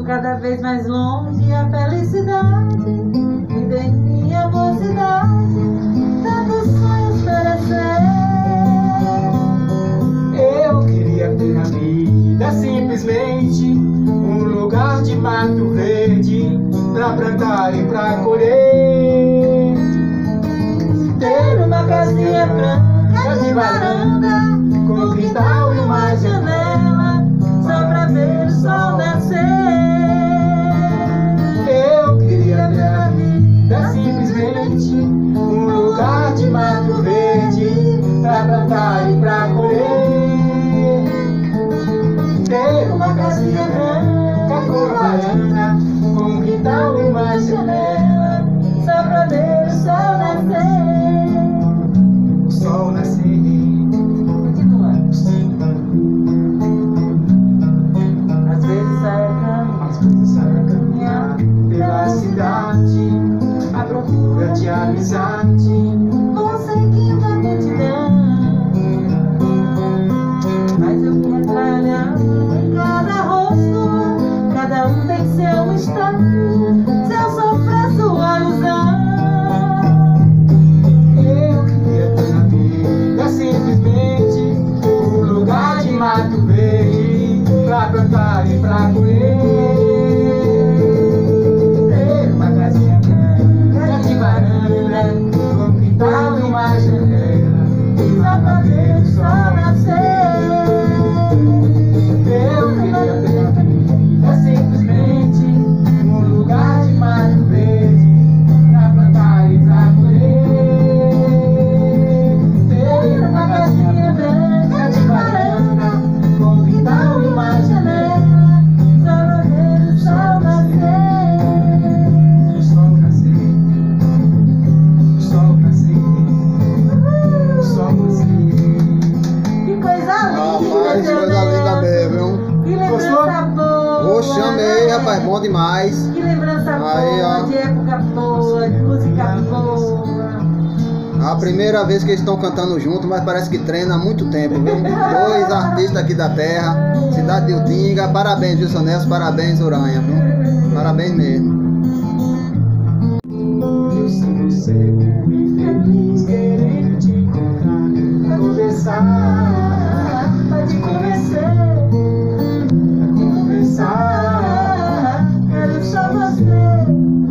cada vez mais longe a felicidade. Me dei minha mocidade, tantos sonhos perecer. Eu queria ter na vida simplesmente um lugar de mato verde pra plantar e pra colher. Ter uma casinha branca de varanda, com quintal e uma janela, só pra ver o sol nascer. Eu queria ter na vida simplesmente um lugar de mato verde pra plantar e pra colher. Ter uma casinha branca com varanda, com quintal e uma janela, Só pra ver o sol nascer. o sol nascer. Continua. Às vezes sai a caminhar Pela cidade, à procura de amizade. conseguindo a multidão, mas eu me retraio em cada rosto. Cada um tem seu estado, seu sofrer, sua ilusão. Eu queria ter na vida simplesmente um lugar de mato verde pra plantar e pra colher. Ter uma casinha branca de varanda, com quintal e uma janela, Só pra ver o sol nascer. eu queria ter na vida simplesmente um lugar de mato verde pra plantar e pra colher. Ter uma casinha branca de varanda, com quintal e uma janela, Só pra ver o sol nascer. o sol nascer, o sol nascer, o sol nascer. Que coisa linda, Rapaz, meu coisa linda Deus. mesmo, viu? Que lembrança boa. Oxe, amei, rapaz, bom demais. Que lembrança Aí, boa, ó. de época boa, de música boa. A primeira vez que eles estão cantando junto, mas parece que treina há muito tempo, viu? Dois artistas aqui da terra, cidade de Utinga. Parabéns, Wilson Nelson, parabéns, Uranha, viu? Parabéns mesmo. Eu sou cego e feliz, querendo te encontrar, pra conversar, Pode convencer, pra conversar. quero só você.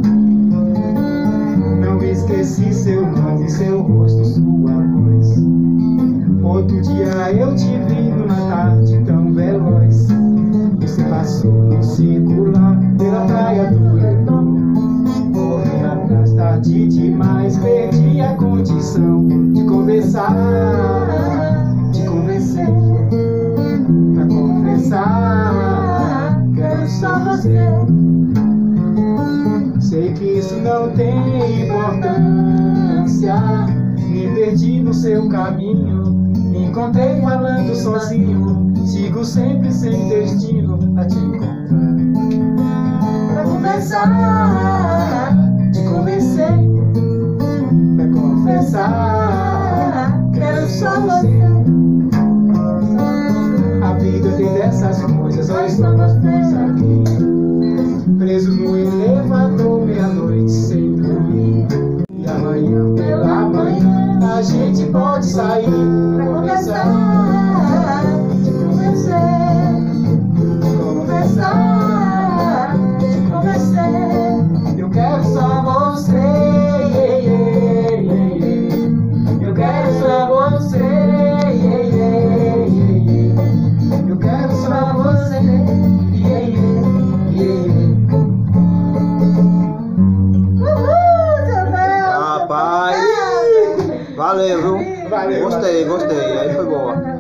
Não esqueci seu nome, seu rosto, sua voz. Outro dia eu te vi numa tarde tão veloz. Você passou no circular pela praia do Leblon. Corri atrás, tarde demais, perdi a condição de conversar, de convencer, pra confessar. Quero só você. Sei que isso não tem importância. Me perdi no seu caminho, me encontrei falando sozinho. Sigo sempre sem destino a te encontrar, Pra conversar, te convencer, pra confessar. quero só você. A vida tem dessas coisas, nós estamos dois aqui, presos no elevador, meia-noite sem dormir. E amanhã pela manhã a gente pode sair Pra pra conversar, conversar, te convencer, conversar, te convencer. Eu quero só você, yeah, yeah, yeah, yeah. Eu quero só você, yeah, yeah, yeah, yeah. Eu quero só você, yeah, yeah, yeah. Uhul, seu Deus! Rapaz, valeu, viu? Valeu. Gostei, gostei. Aí foi boa.